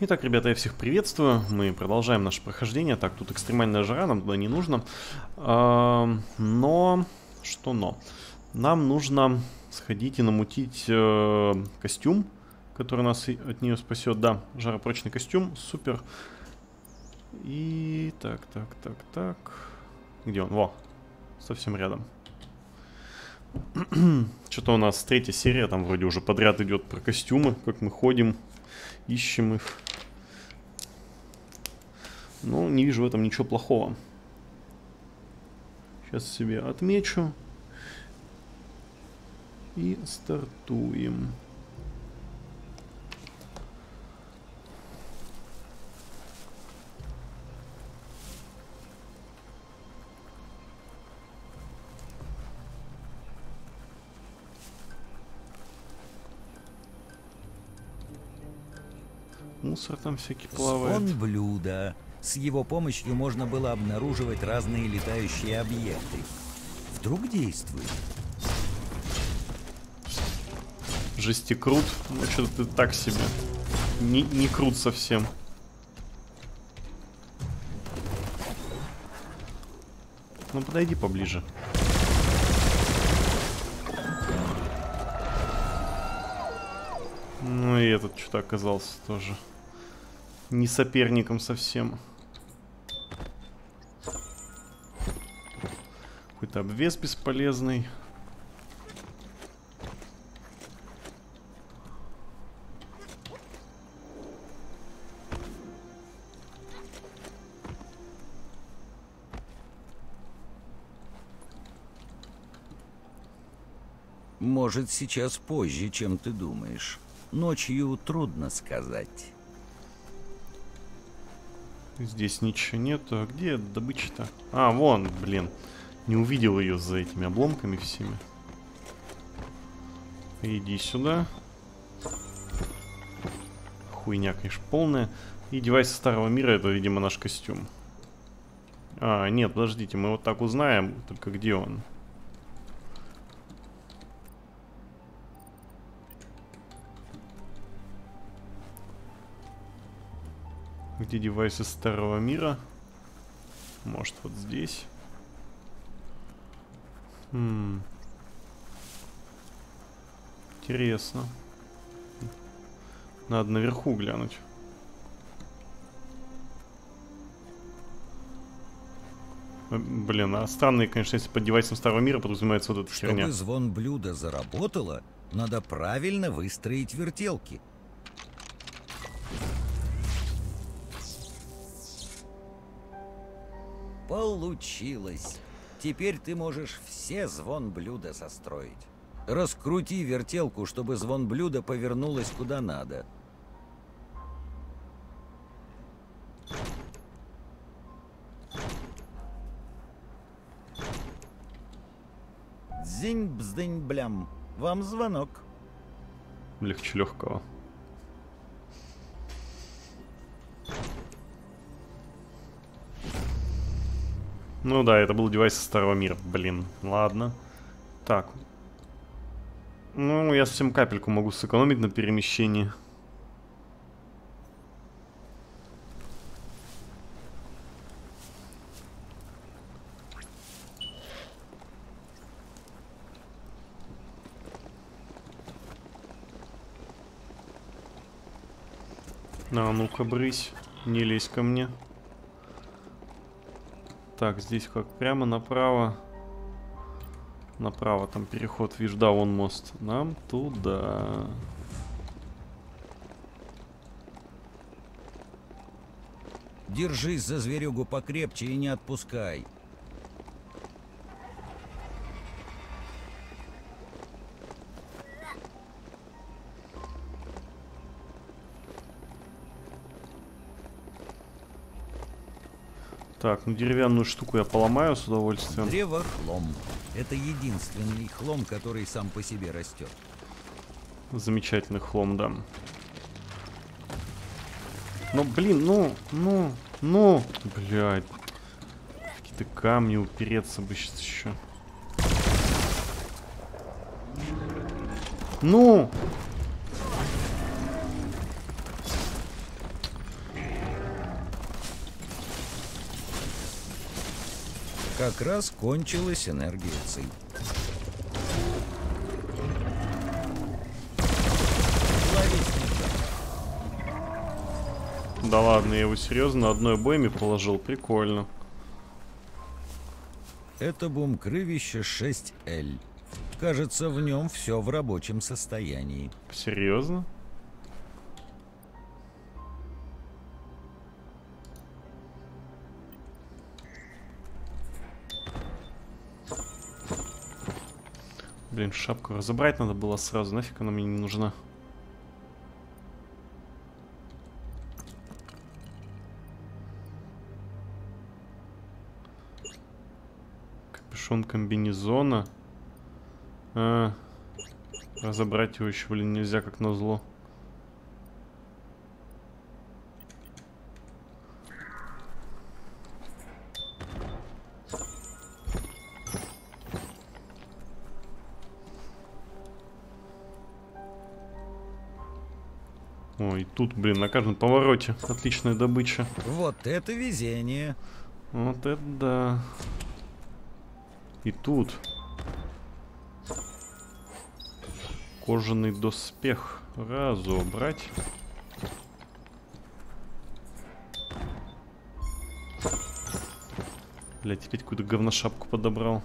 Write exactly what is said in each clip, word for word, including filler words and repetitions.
Итак, ребята, я всех приветствую. Мы продолжаем наше прохождение. Так, тут экстремальная жара, нам туда не нужно. А, но... Что но? Нам нужно сходить и намутить э, костюм, который нас от нее спасет. Да, жаропрочный костюм. Супер. И... Так, так, так, так. Где он? Во. Совсем рядом. Что-то у нас третья серия, там вроде уже подряд идет про костюмы, как мы ходим, ищем их. Ну, не вижу в этом ничего плохого. Сейчас себе отмечу. И стартуем. Мусор там всякий плавает. Звон блюда. С его помощью можно было обнаруживать разные летающие объекты. Вдруг действует. Жестикрут. Ну, что-то ты так себе. Не, не крут совсем. Ну, подойди поближе. Ну и этот что-то оказался тоже не соперником совсем. Какой-то обвес бесполезный. Может, сейчас позже, чем ты думаешь. Ночью трудно сказать. Здесь ничего нету. А где добыча-то? А, вон, блин. Не увидел ее за этими обломками всеми. Иди сюда. Хуйня, конечно, полная. И девайс старого мира, это, видимо, наш костюм. А, нет, подождите, мы вот так узнаем. Только где он? Где девайсы старого мира? Может, вот здесь? Хм. Интересно. Надо наверху глянуть. Блин, а странные, конечно, если под девайсом старого мира подразумевается вот эта херня. Чтобы звон блюда заработало, надо правильно выстроить вертелки. Получилось. Теперь ты можешь все звон блюда состроить. Раскрути вертелку, чтобы звон блюда повернулась куда надо. Дзинь-бздынь-блям. Вам звонок. Легче легкого. Ну да, это был девайс старого мира. Блин, ладно. Так. Ну, я совсем капельку могу сэкономить на перемещении. А, ну-ка, брысь. Не лезь ко мне. Так, здесь как? Прямо направо. Направо, там переход, вижу, да, вон мост. Нам туда. Держись за зверюгу покрепче и не отпускай. Так, ну деревянную штуку я поломаю с удовольствием. Древохлом. Это единственный хлом, который сам по себе растет. Замечательный хлом, да. Но, блин, ну, ну, ну, блядь. Какие-то камни упереться бы сейчас еще. Ну! Как раз кончилась энергия ци. Да ладно, я его серьезно на одной бойме положил. Прикольно. Это бумкрывище шесть эль. Кажется, в нем все в рабочем состоянии. Серьезно? Блин, шапку разобрать надо было сразу. Нафиг она мне не нужна. Капюшон комбинезона. А, разобрать его еще, блин, нельзя, как назло. Ой, тут, блин, на каждом повороте отличная добыча. Вот это везение. Вот это да. И тут кожаный доспех. Разобрать. Блять, опять какую-то говношапку подобрал.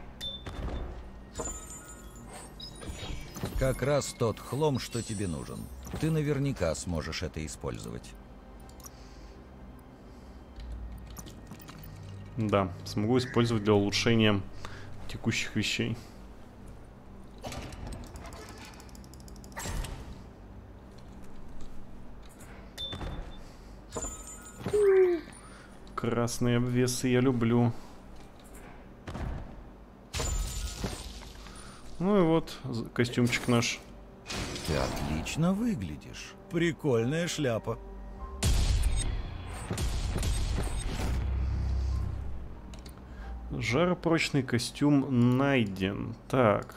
Как раз тот хлам, что тебе нужен. Ты наверняка сможешь это использовать. Да, смогу использовать для улучшения текущих вещей. Красные обвесы я люблю. Ну и вот костюмчик наш. Ты отлично выглядишь. Прикольная шляпа. Жаропрочный костюм найден. Так.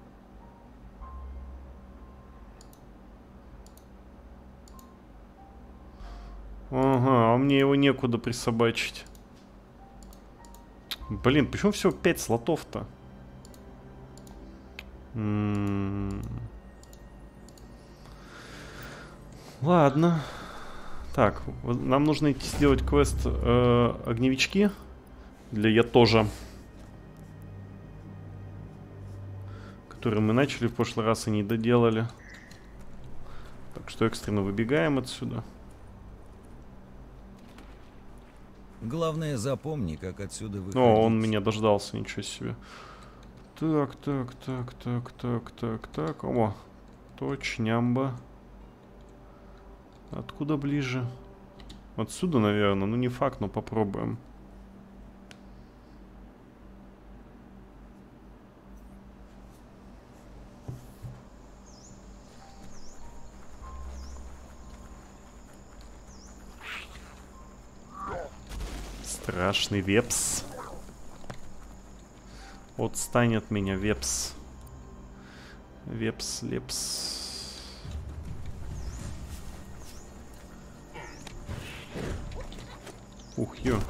Ага, а мне его некуда присобачить. Блин, почему всего пять слотов-то? М-м-м. Ладно. Так, нам нужно идти сделать квест э, огневички. Для я тоже. Который мы начали в прошлый раз и не доделали. Так что экстренно выбегаем отсюда. Главное, запомни, как отсюда выходить. О, он меня дождался, ничего себе. Так, так, так, так, так, так, так. О, точнямба. Откуда ближе? Отсюда, наверное. Ну, не факт, но попробуем. Страшный вепс. Отстань от меня, вепс. Вепс, лепс. Ух, ё.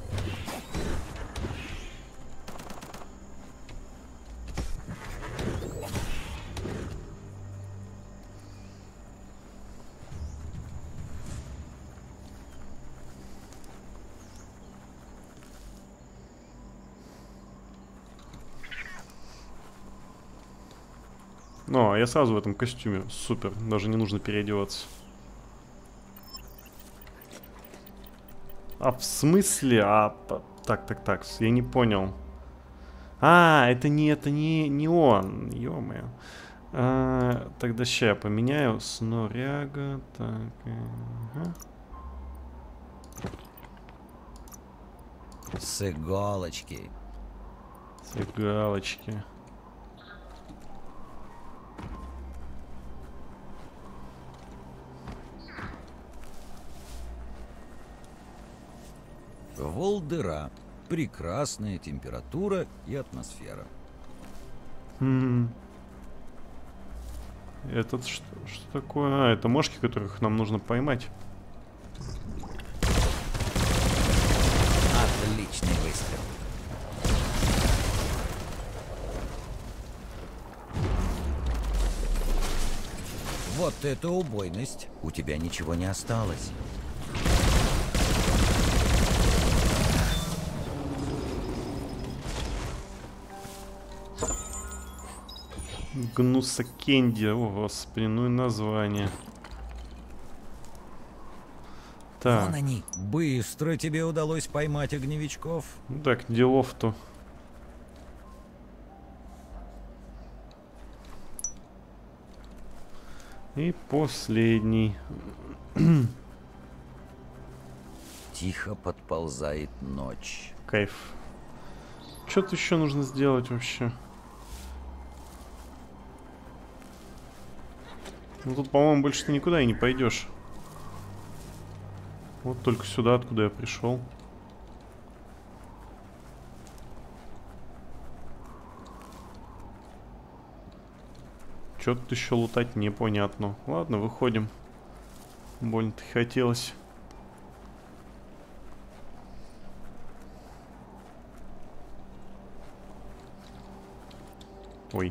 Ну, а я сразу в этом костюме. Супер. Даже не нужно переодеваться. А в смысле? А, так, так, так. Я не понял. А, это не, это не, не он. Ё-моё. А, тогда ща я поменяю. Сноряга. Так. Ага. С иголочки. С иголочки. Волдыра. Прекрасная температура и атмосфера. Хм. Этот что, что такое? А, это мошки, которых нам нужно поймать. Отличный выстрел. Вот это убойность. У тебя ничего не осталось. Гнусакенди, о господи, ну и название. Так. Вон они. Быстро тебе удалось поймать огневичков. Ну так, делов-то. И последний. Тихо подползает ночь. Кайф. Что-то еще нужно сделать вообще. Ну тут, по-моему, больше ты никуда и не пойдешь. Вот только сюда, откуда я пришел. Что тут еще лутать, непонятно. Ладно, выходим. Больно-то хотелось. Ой.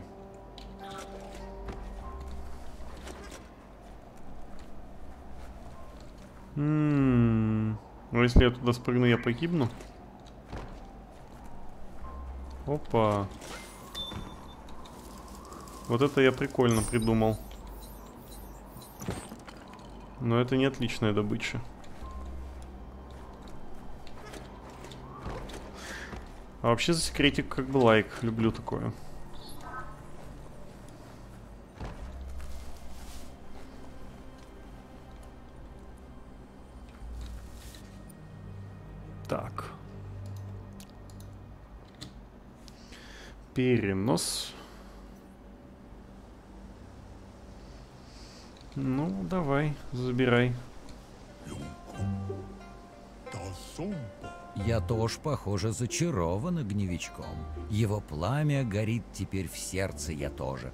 М-м-м. Ну если я туда спрыгну, я погибну. Опа. Вот это я прикольно придумал. Но это не отличная добыча. А вообще за секретик как бы лайк. Люблю такое. Так. Перенос. Ну, давай, забирай. Я тоже, похоже, зачарован огневичком. Его пламя горит теперь в сердце я тоже.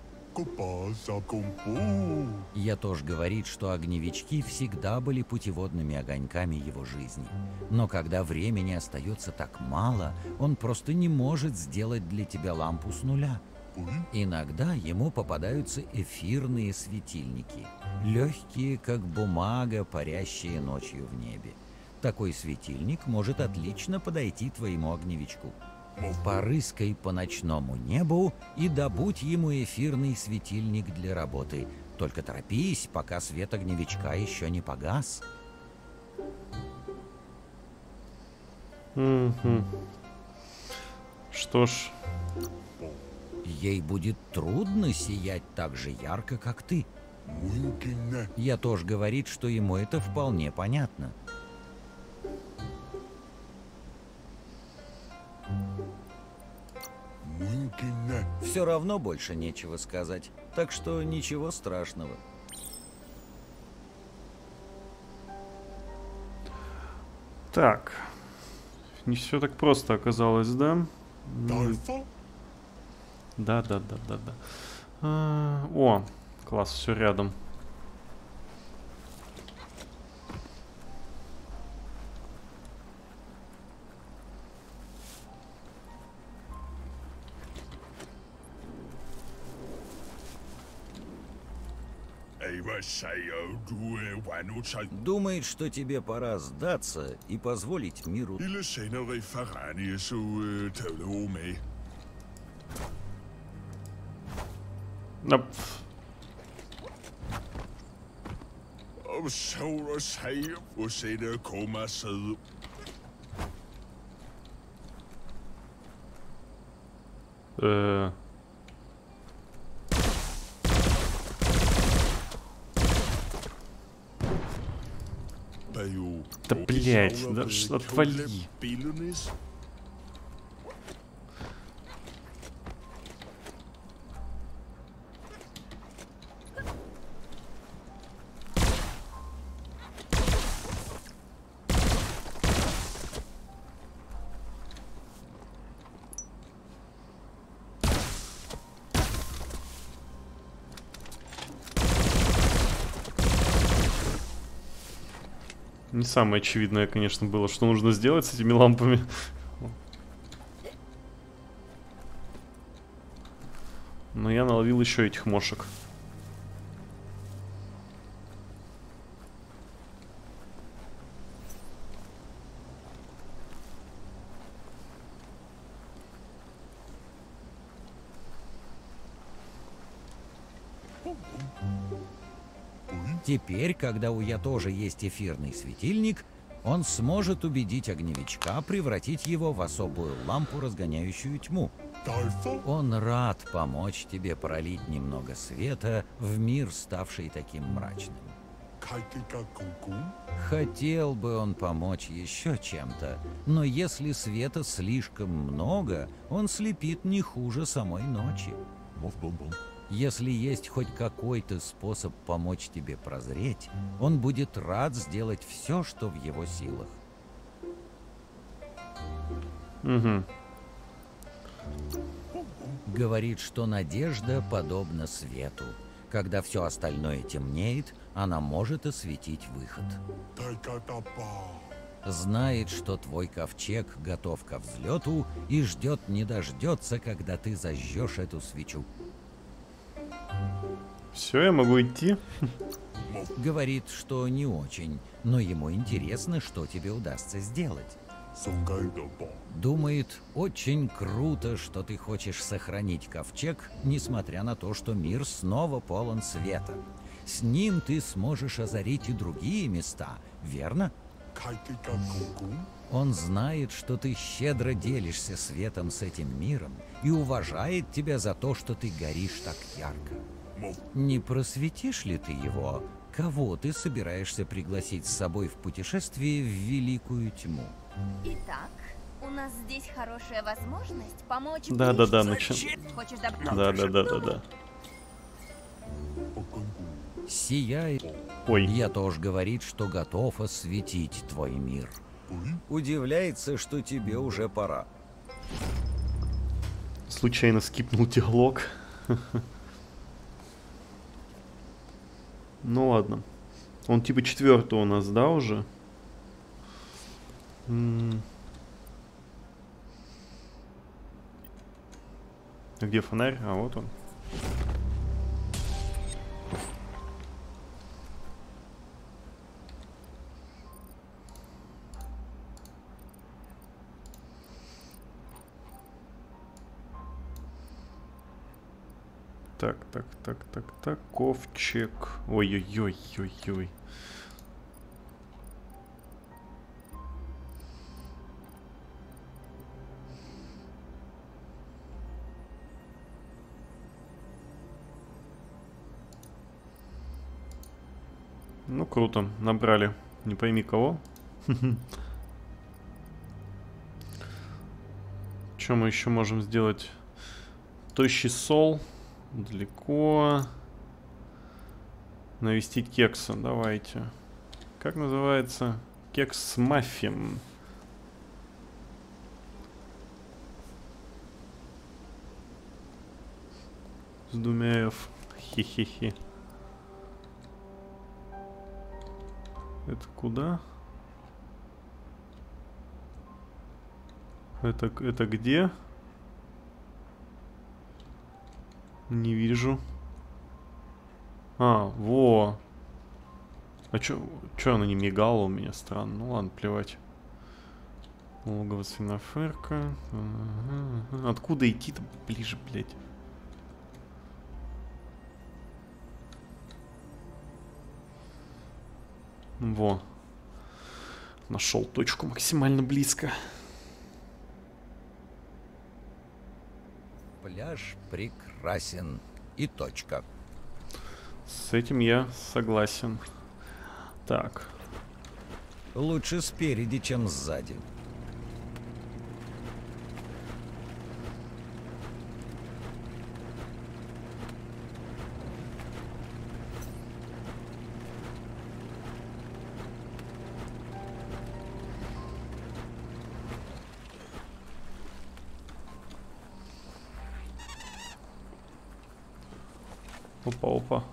Я тоже говорит, что огневички всегда были путеводными огоньками его жизни. Но когда времени остается так мало, он просто не может сделать для тебя лампу с нуля. Иногда ему попадаются эфирные светильники, легкие, как бумага, парящие ночью в небе. Такой светильник может отлично подойти твоему огневичку. Порыскай по ночному небу и добудь ему эфирный светильник для работы. Только торопись, пока свет огневичка еще не погас. Угу. Что ж. Ей будет трудно сиять так же ярко, как ты. Я тоже говорит, что ему это вполне понятно. Все равно больше нечего сказать, так что ничего страшного. Так. Не все так просто оказалось, да? Да, да, да, да, да. А, о, класс, все рядом. Думает, что тебе пора сдаться и позволить миру... Да. Э. Да блять, да что, отвали. Не самое очевидное, конечно, было, что нужно сделать с этими лампами. Но я наловил еще этих мошек. Теперь, когда у Я тоже есть эфирный светильник, он сможет убедить огневичка превратить его в особую лампу, разгоняющую тьму. Он рад помочь тебе пролить немного света в мир, ставший таким мрачным. Хотел бы он помочь еще чем-то, но если света слишком много, он слепит не хуже самой ночи. Если есть хоть какой-то способ помочь тебе прозреть, он будет рад сделать все, что в его силах. Угу. Говорит, что надежда подобна свету. Когда все остальное темнеет, она может осветить выход. Знает, что твой ковчег готов ко взлету и ждет не дождется, когда ты зажжешь эту свечу. Все, я могу идти? Говорит, что не очень, но ему интересно, что тебе удастся сделать. Думает, очень круто, что ты хочешь сохранить ковчег, несмотря на то, что мир снова полон света. С ним ты сможешь озарить и другие места, верно? Он знает, что ты щедро делишься светом с этим миром и уважает тебя за то, что ты горишь так ярко. Не просветишь ли ты его? Кого ты собираешься пригласить с собой в путешествие в великую тьму? Итак, у нас здесь хорошая возможность помочь. Да, да, да, начал. Хочешь доб... Да, да, да, да, да. Сияет. Ой. Я тоже говорит, что готов осветить твой мир. Удивляется, что тебе уже пора. Случайно скипнул диалог. Ну ладно. Он типа четвертый у нас, да, уже? М-м. А где фонарь? А вот он. Так, так, так, так, так, ковчег. Ой-ой-ой-ой-ой. Ну, круто. Набрали. Не пойми кого. Что мы еще можем сделать? Тощий сол. Далеко. Навестить кекса. Давайте. Как называется? Кекс с маффин. С двумя F. Хе-хе-хе. Это куда? Это, это где? Не вижу. А, во. А чё, чё она не мигала у меня? Странно. Ну ладно, плевать. Логово свиноферка. Ага. Откуда идти-то ближе, блядь? Во. Нашел точку максимально близко. Пляж прекрасен. И точка. С этим я согласен. Так. Лучше спереди, чем сзади. Опа-опа.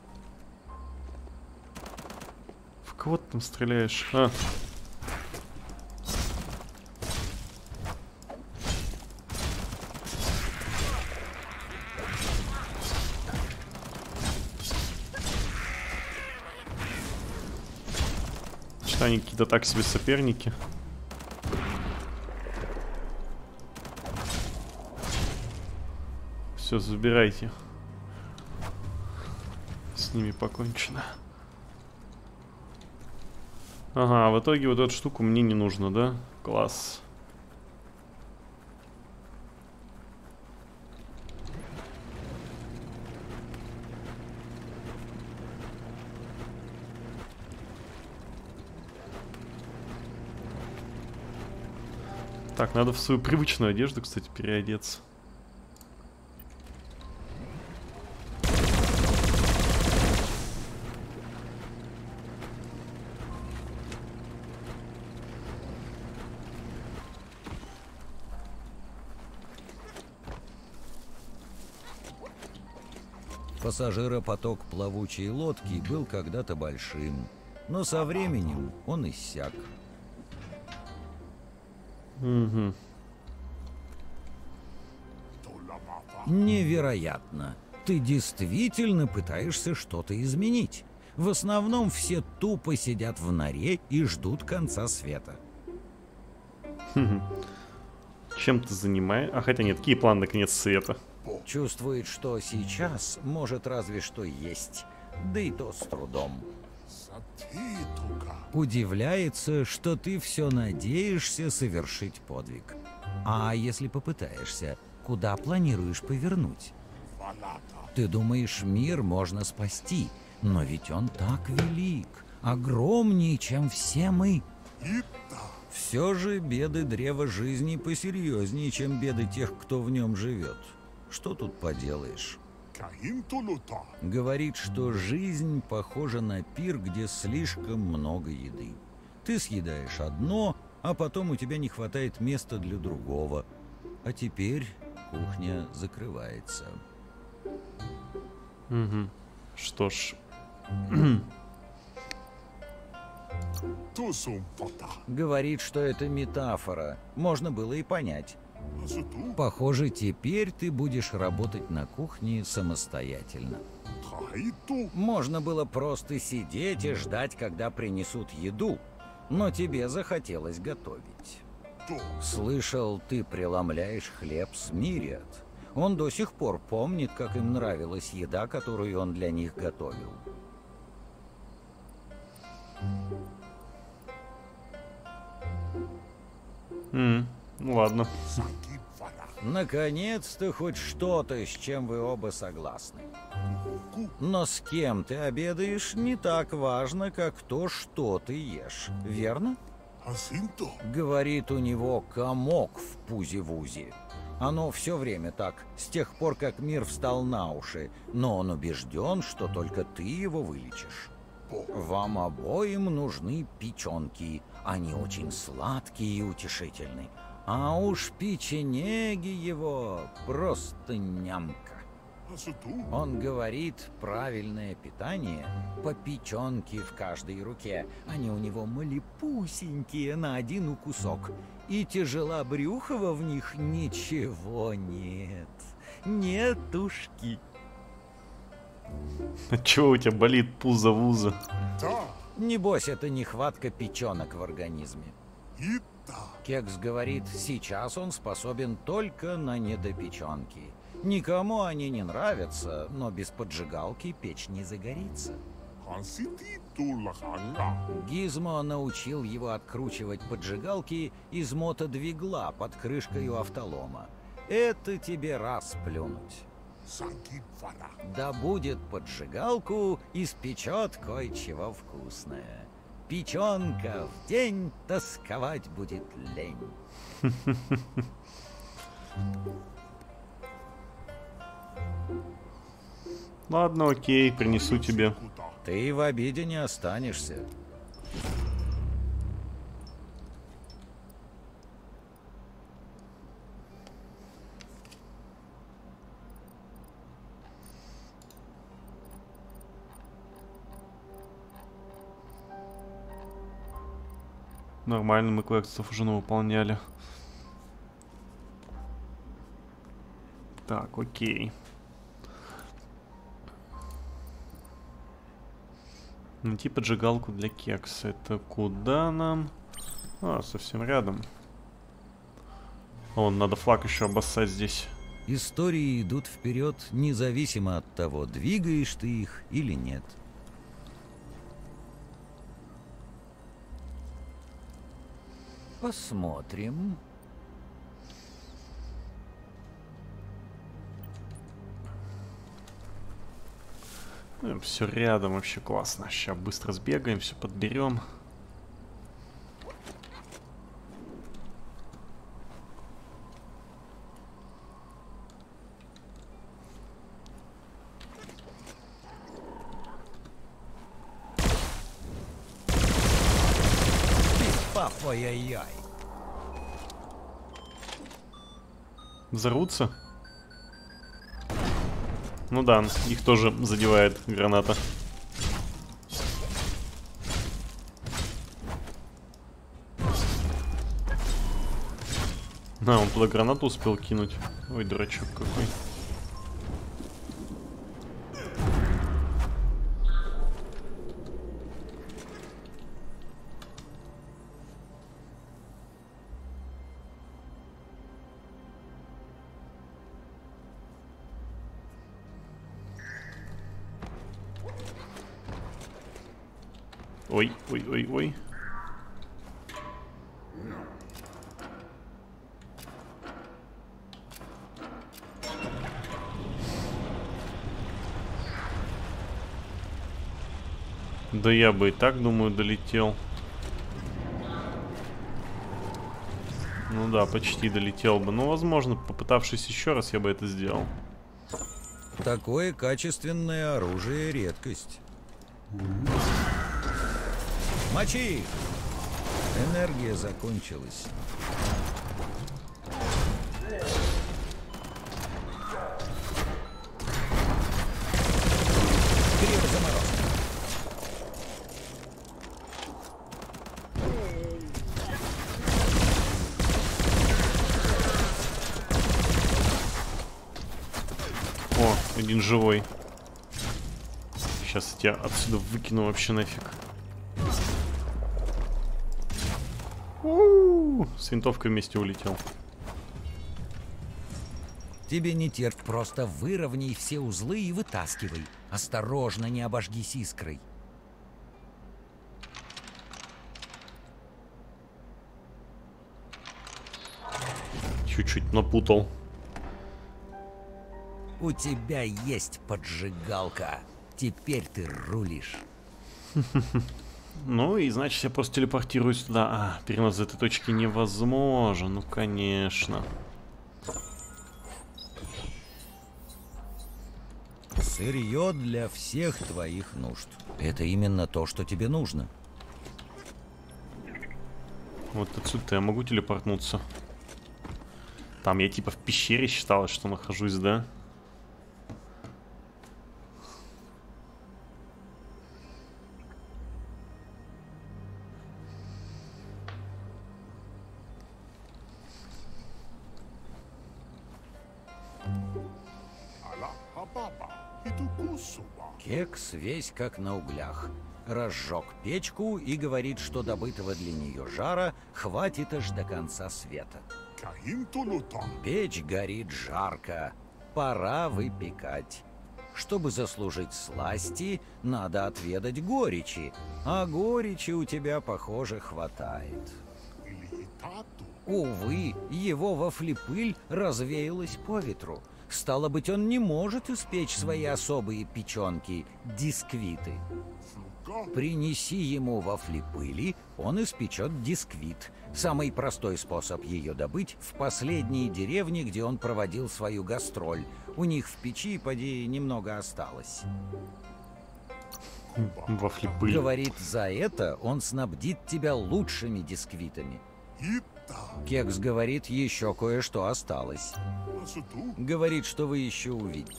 В кого ты там стреляешь? А. Что они какие-то так себе соперники. Все, забирайте. ними покончено. Ага, в итоге вот эту штуку мне не нужно, да? Класс. Так, надо в свою привычную одежду, кстати, переодеться. Пассажиропоток плавучей лодки был когда-то большим, но со временем он иссяк. Угу. Невероятно. Ты действительно пытаешься что-то изменить. В основном все тупо сидят в норе и ждут конца света. Чем ты занимаешься? А хотя нет, какие планы на конец света? Чувствует, что сейчас может разве что есть, да и то с трудом. Удивляется, что ты все надеешься совершить подвиг. А если попытаешься, куда планируешь повернуть? Ты думаешь, мир можно спасти, но ведь он так велик, огромнее, чем все мы. Все же беды древа жизни посерьезнее, чем беды тех, кто в нем живет. Что тут поделаешь? Говорит, что жизнь похожа на пир, где слишком много еды. Ты съедаешь одно, а потом у тебя не хватает места для другого. А теперь кухня закрывается. Угу. Что ж. Говорит, что это метафора. Можно было и понять. Похоже, теперь ты будешь работать на кухне самостоятельно. Можно было просто сидеть и ждать, когда принесут еду, но тебе захотелось готовить. Слышал, ты преломляешь хлеб с Мириад. Он до сих пор помнит, как им нравилась еда, которую он для них готовил. Mm, ну ладно. Наконец-то хоть что-то, с чем вы оба согласны. Но с кем ты обедаешь, не так важно, как то, что ты ешь, верно? Говорит, у него комок в пузе-вузе. Оно все время так, с тех пор, как мир встал на уши, но он убежден, что только ты его вылечишь. Вам обоим нужны печенки, они очень сладкие и утешительны. А уж печенеги его просто нямка. Он говорит, правильное питание по печенке в каждой руке. Они у него малепусенькие на один кусок. И тяжела брюхова в них ничего нет. Нетушки. Отчего у тебя болит пузо-вуза? Небось, это нехватка печенок в организме. Кекс говорит, сейчас он способен только на недопеченки. Никому они не нравятся, но без поджигалки печь не загорится. Гизмо научил его откручивать поджигалки из мотодвигла под крышкой у автолома. Это тебе раз плюнуть. Да будет поджигалку, испечет кое-чего вкусное. Печенка в день, тосковать будет лень. Ладно, окей, принесу тебе. Ты в обиде не останешься. Нормально, мы квестов уже выполняли. Так, окей. Найти поджигалку для кекса. Это куда нам? А, совсем рядом. Вон, надо флаг еще обоссать здесь. Истории идут вперед, независимо от того, двигаешь ты их или нет. Посмотрим. Все рядом, вообще классно. Сейчас быстро сбегаем, все подберем. Ой-ой-ой. Взорвутся? Ну да, их тоже задевает граната. На, он туда гранату успел кинуть. Ой, дурачок какой. Ой, ой, ой, ой. Да я бы и так, думаю, долетел. Ну да, почти долетел бы. Но, возможно, попытавшись еще раз, я бы это сделал. Такое качественное оружие — редкость. Мочи! Энергия закончилась. Криозаморозка. О, один живой. Сейчас я тебя отсюда выкину вообще нафиг. У-у-у, с винтовкой вместе улетел. Тебе не терп, просто выровняй все узлы и вытаскивай. Осторожно, не обожгись искрой. Чуть-чуть напутал. У тебя есть поджигалка. Теперь ты рулишь. Ну и значит я просто телепортируюсь туда. А, перенос из этой точки невозможен. Ну конечно. Сырье для всех твоих нужд. Это именно то, что тебе нужно. Вот отсюда я могу телепортнуться. Там я типа в пещере считалось, что нахожусь, да? Кекс весь как на углях. Разжег печку и говорит, что добытого для нее жара хватит аж до конца света. Печь горит жарко. Пора выпекать. Чтобы заслужить сласти, надо отведать горечи. А горечи у тебя, похоже, хватает. Увы, его вафлепыль развеялась по ветру. Стало быть, он не может испечь свои особые печенки, дисквиты. Принеси ему вафлепыли, он испечет дисквит. Самый простой способ ее добыть — в последней деревне, где он проводил свою гастроль. У них в печи, поди, немного осталось. Вафлепыль. Говорит, за это он снабдит тебя лучшими дисквитами. Кекс говорит, еще кое-что осталось. Говорит, что вы еще увидите.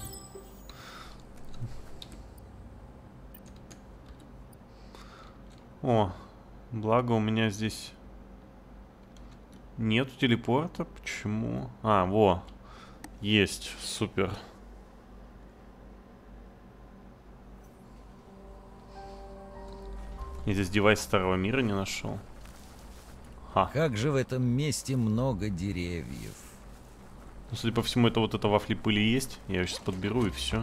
О, благо у меня здесь нету телепорта. Почему? А, во. Есть. Супер. Я здесь девайс старого мира не нашел. Ха. Как же в этом месте много деревьев. Ну, судя по всему, это вот это вафли пыли есть. Я ее сейчас подберу и все.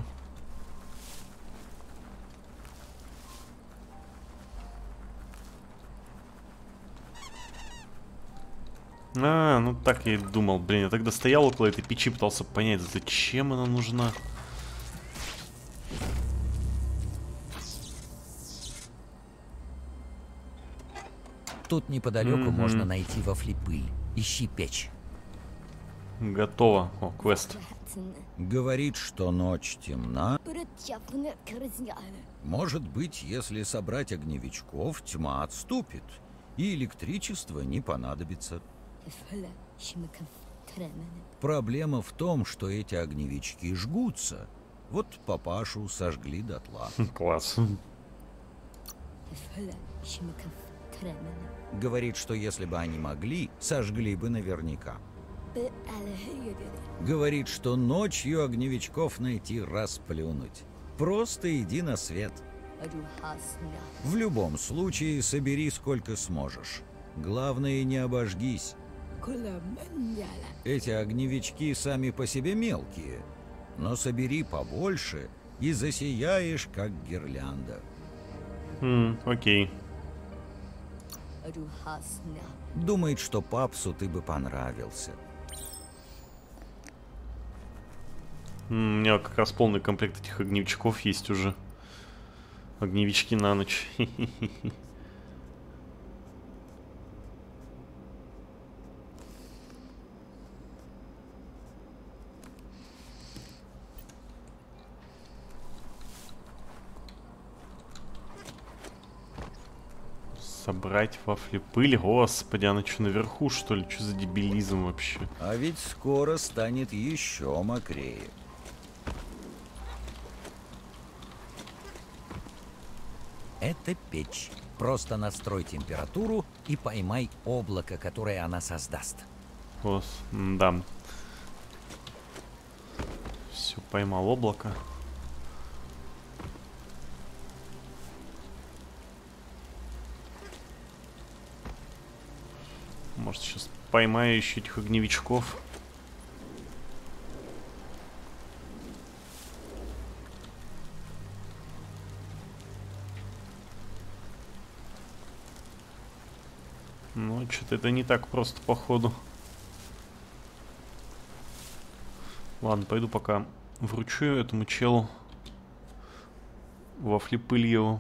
А, ну так я и думал. Блин, я тогда стоял около этой печи, пытался понять, зачем она нужна. Тут неподалеку Мгм. можно найти вафли-пыль. Ищи печь. Готово. О, квест. Говорит, что ночь темна. Может быть, если собрать огневичков, тьма отступит, и электричество не понадобится. Проблема в том, что эти огневички жгутся. Вот папашу сожгли дотла. Класс. Говорит, что если бы они могли, сожгли бы наверняка. Говорит, что ночью огневичков найти расплюнуть. Просто иди на свет. В любом случае, собери сколько сможешь. Главное, не обожгись. Эти огневички сами по себе мелкие, но собери побольше и засияешь, как гирлянда. Хм, окей. Думает, что папсу ты бы понравился. М, У меня как раз полный комплект этих огневичков есть уже. Огневички на ночь. Собрать вафли пыль. Господи, она что, наверху, что ли? Что за дебилизм вообще? А ведь скоро станет еще мокрее. Это печь. Просто настрой температуру и поймай облако, которое она создаст. Ос, да. Все, поймал облако. Может, сейчас поймаю еще этих огневичков. Ну, что-то это не так просто, походу. Ладно, пойду пока вручу этому челу вафли пыль его.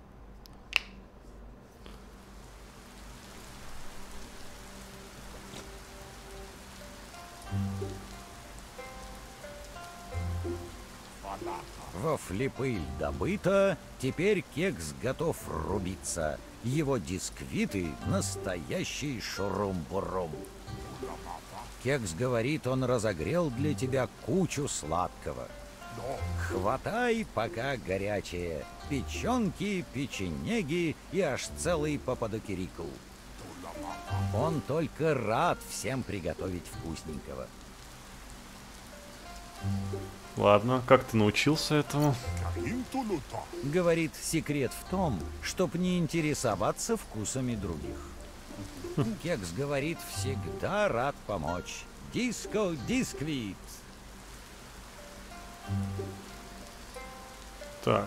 Вафли-пыль добыта, теперь кекс готов рубиться. Его дисквиты — настоящий шурум-бурум. Кекс говорит, он разогрел для тебя кучу сладкого. Хватай, пока горячее. Печенки, печенеги и аж целый пападокерикл. Он только рад всем приготовить вкусненького. Ладно, как ты научился этому? Говорит, секрет в том, чтоб не интересоваться вкусами других. Кекс говорит, всегда рад помочь. Диско дисквит. Так.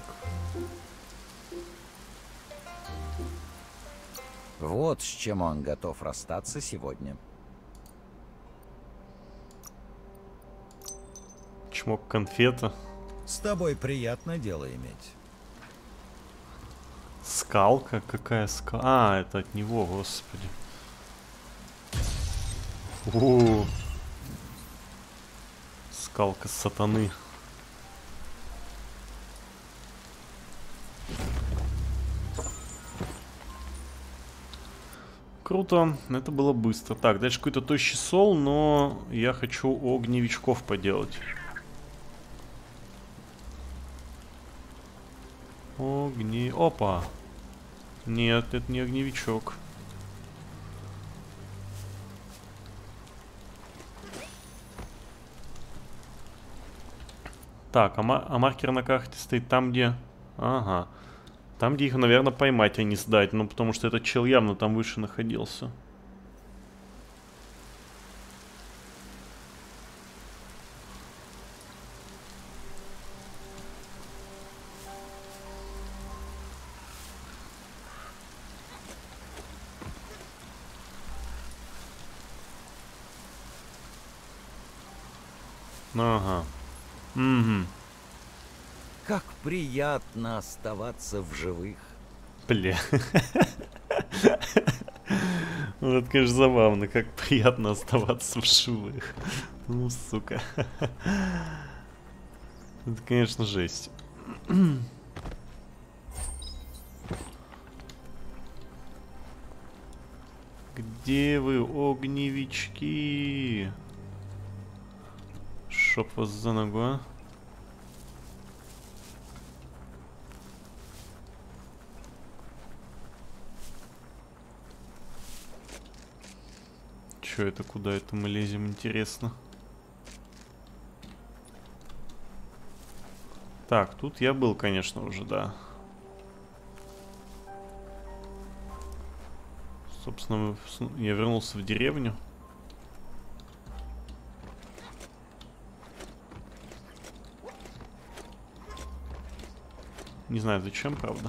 Вот с чем он готов расстаться сегодня. Чмок конфета. С тобой приятно дело иметь. Скалка? Какая скалка? А, это от него, господи. О, скалка сатаны. Круто, это было быстро. Так, дальше какой-то тощий сол, но я хочу огневичков поделать. Огни... Опа! Нет, это не огневичок. Так, а, ма а маркер на карте стоит там, где... Ага. Там, где их, наверное, поймать, а не сдать. Ну, потому что этот чел явно там выше находился. Ага. Угу. Как приятно оставаться в живых. Бля. Вот это, конечно, забавно, как приятно оставаться в живых. Ну, сука. Это, конечно, жесть. Где вы, огневички? Шоп вас за ногу, а? Чё это, куда это мы лезем, интересно? Так, тут я был, конечно, уже, да. Собственно, я вернулся в деревню. Не знаю, зачем, правда.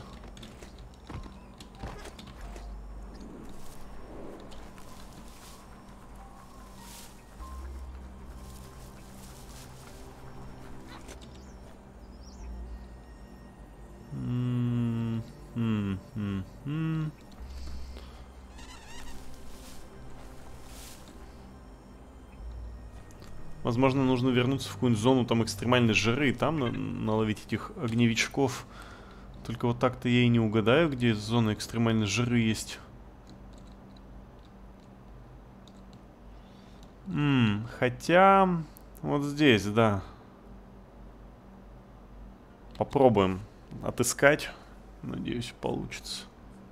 М-м-м-м. Возможно, нужно вернуться в какую-нибудь зону там экстремальной жары и там на наловить этих огневичков. Только вот так-то я и не угадаю, где зона экстремальной жары есть. М-м, хотя... Вот здесь, да. Попробуем отыскать. Надеюсь, получится.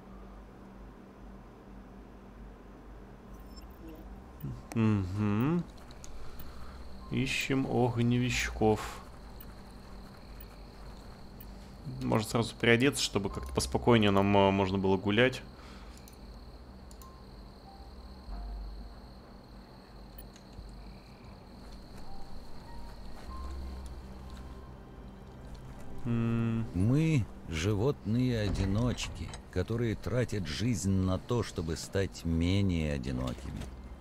Угу. Ищем огневичков. Может сразу переодеться, чтобы как-то поспокойнее нам а, можно было гулять. М-м. Мы животные-одиночки, которые тратят жизнь на то, чтобы стать менее одинокими.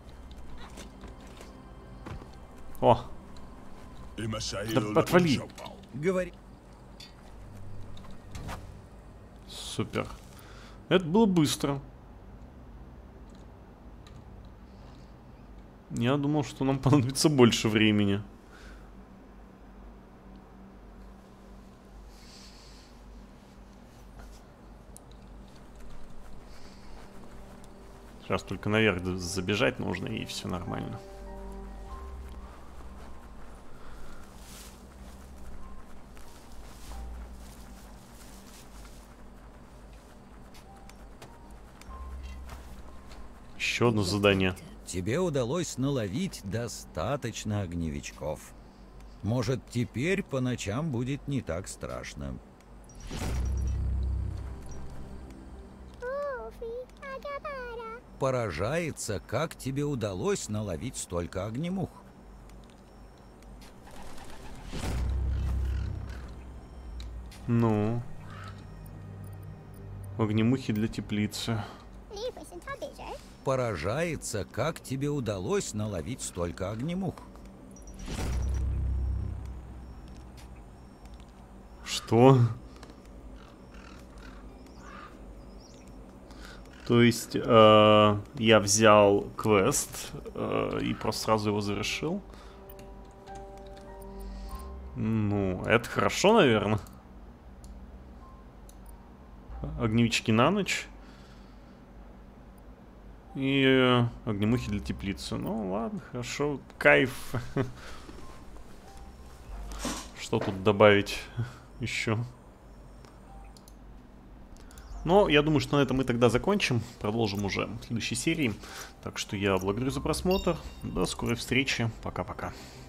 О! Да отвали! Говори. Супер. Это было быстро. Я думал, что нам понадобится больше времени. Сейчас только наверх забежать нужно, и все нормально. Еще одно задание. Тебе удалось наловить достаточно огневичков. Может, теперь по ночам будет не так страшно. Поражается, как тебе удалось наловить столько огнемух. Ну, огнемухи для теплицы. Поражается, как тебе удалось наловить столько огнемух. Что? То есть э, я взял квест э, и просто сразу его завершил? Ну, это хорошо, наверное. Огневички на ночь. И э, огнемухи для теплицы. Ну, ладно, хорошо. Кайф. Что тут добавить еще? Но я думаю, что на этом мы тогда закончим. Продолжим уже в следующей серии. Так что я благодарю за просмотр. До скорой встречи. Пока-пока.